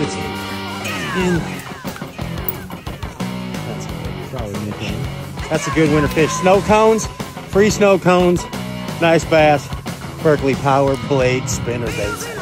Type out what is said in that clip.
It's in there. That's probably in there. That's a good winter fish. Snow cones, free snow cones, nice bass, Berkeley Power Blade Spinner Baits.